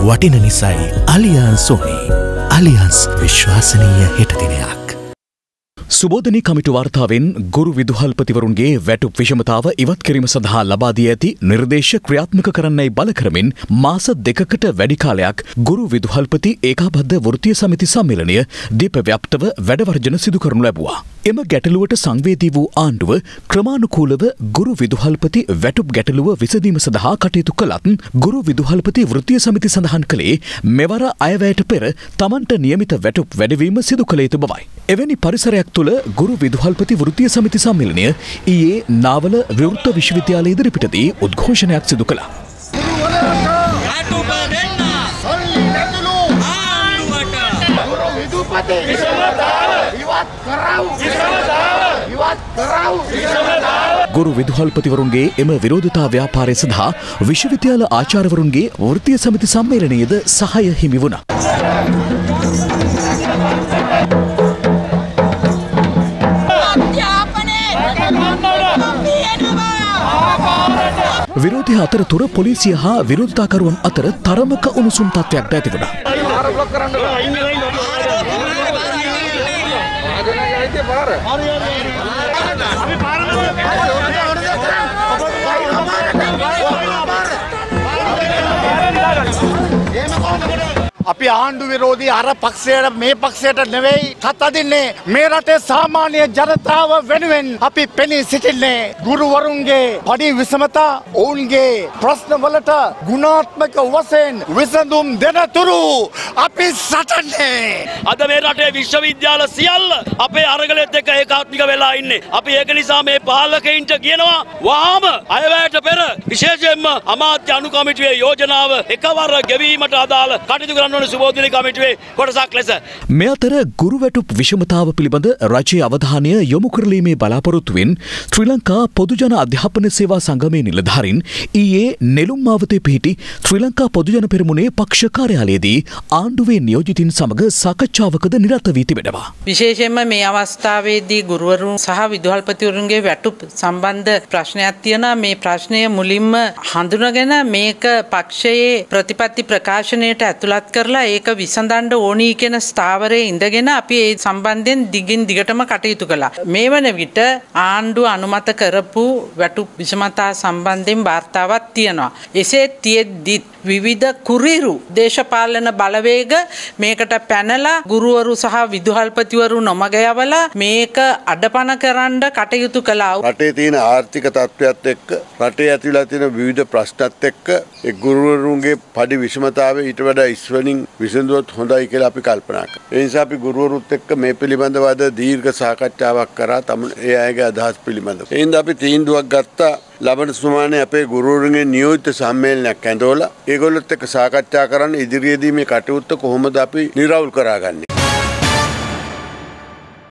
වටින නිසයි අලියන්ස් සෝනි. අලියන්ස් විශ්වාසනීය හෙට දිනයක්. සුබෝධනී කමිටු වාර්තාවෙන් ගුරු විදුහල්පතිවරුන්ගේ වැටුප් විෂමතාව ඉවත් කිරීම සඳහා ලබා දී ඇති නිර්දේශ ක්‍රියාත්මක කරන්නයි බල කරමින් මාස 2කට වැඩි කාලයක් ගුරු විදුහල්පති ඒකාබද්ධ වෘත්තීය සමිති සම්මේලනය දීපව්‍යාප්තව වැඩවර්ජන සිදු කරනු ලැබුවා. එම ගැටලුවට සංවේදී වූ ආණ්ඩුව ක්‍රමානුකූලව ගුරු විදුහල්පති වැටුප් ගැටලුව විසඳීම සඳහා කටයුතු කළත් ගුරු විදුහල්පති වෘත්තීය සමිති සඳහන් කළේ මෙවර අයවැයට පෙර තමන්ට නියමිත වැටුප් වැඩිවීම සිදු කළ යුතු බවයි. එවැනි පරිසරයක් තුළ ගුරු විදුහල්පති වෘත්තීය සමිති සම්මේලනය ඊයේ නාවල විවෘත විශ්වවිද්‍යාලය ඉදිරිපිටදී උද්ඝෝෂණයක් සිදු කළා. ගුරු විදුහල්පතිවරුන්ගේ එම විරෝධතා ව්‍යාපාරය සඳහා විශ්වවිද්‍යාල ආචාර්යවරුන්ගේ වෘත්තීය සමිති සම්මේලනයේද සහාය හිමි වුණා. විරෝධය අතරතුර පොලිසිය හා විරෝධතාකරුවන් අතර තරමක උණුසුම් තත්ත්වයක් ද ඇති වුණා. අපි ආණ්ඩු විරෝධී අර පක්ෂයට මේ පක්ෂයට නෙවෙයි කත දෙන්නේ මේ රටේ සාමාන්‍ය ජනතාව වෙනුවෙන් අපි පෙනී සිටින්නේ ගුරුවරුන්ගේ පඩි විෂමතා ඔවුන්ගේ ප්‍රශ්න වලට ගුණාත්මක වශයෙන් විසඳුම් දෙන තුරු අපි සටන්නේ. අද මේ රටේ විශ්වවිද්‍යාල සියල්ල අපේ අරගලෙත් එක්ක ඒකාත්මික වෙලා ඉන්නේ. අපි ඒක නිසා මේ පාලකයින්ට කියනවා වහාම අයවැයට පෙර විශේෂයෙන්ම අමාත්‍ය අනුකමිටුවේ යෝජනාව එකවර ගෙවීමට අදාළ කටයුතු කරන්න සුබෝධනී කමිටුවේ කොටසක් ලෙස මේ අතර ගුරු වැටුප් විෂමතාව පිළිබඳ රජයේ අවධානය යොමු කරලීමේ බලාපොරොත්තුවෙන් ශ්‍රී ලංකා පොදුජන අධ්‍යාපන සේවා සංගමේ නිලධාරීන් ඊයේ නෙළුම් මාවතේ පිහිටි ශ්‍රී ලංකා පොදුජන පෙරමුණේ පක්ෂ කාර්යාලයේදී ආණ්ඩුවේ නියෝජිතින් සමග සාකච්ඡාවකද නිරත වී තිබෙනවා. විශේෂයෙන්ම මේ අවස්ථාවේදී ගුරුවරුන් සහ විදුහල්පතිවරුන්ගේ වැටුප් සම්බන්ධ ප්‍රශ්නයක් තියෙනවා. මේ ප්‍රශ්නය මුලින්ම හඳුනගෙන මේක පක්ෂයේ ප්‍රතිපත්ති ප්‍රකාශනයට ඇතුළත් කරලා ඒක විසඳන්න ඕනී කියන ස්ථාවරයේ ඉඳගෙන අපි ඒ සම්බන්ධයෙන් දිගින් දිගටම කටයුතු කළා. මේ වන විට ආණ්ඩුව අනුමත කරපු වැටුප් විෂමතා සම්බන්ධයෙන් වාර්තාවක් තියෙනවා. එසේ තියෙද්දි විවිධ කුරිරු දේශපාලන බලවේග මේකට පැනලා ගුරුවරු සහ විදුහල්පතිවරු නොමග යවලා මේක අඩපණ කරන්න කටයුතු කළා. රටේ තියෙන ආර්ථික තත්ත්වයත් එක්ක රටේ ඇතිවලා තියෙන විවිධ ප්‍රශ්නත් එක්ක ඒ ගුරුවරුන්ගේ පඩි විෂමතාවය ඊට වඩා ඉස්වලින් විසඳුවොත් හොඳයි කියලා අපි කල්පනා කරා. ඒ නිසා අපි ගුරුවරුත් එක්ක මේ පිළිබඳව අද දීර්ඝ සාකච්ඡාවක් කරා. ඒ අයගේ අදහස් පිළිබඳව. ඒ හින්දා අපි තීන්දුවක් ගත්තා. ලබන සුමානේ අපේ ගුරුවරුන්ගේ නියෝජිත සම්මේලනයක් ඇඳවලා ඒගොල්ලොත් එක්ක සාකච්ඡා කරන්න ඉදිරියේදී මේ කටයුත්ත කොහොමද අපි නිරවුල් කරගන්නේ.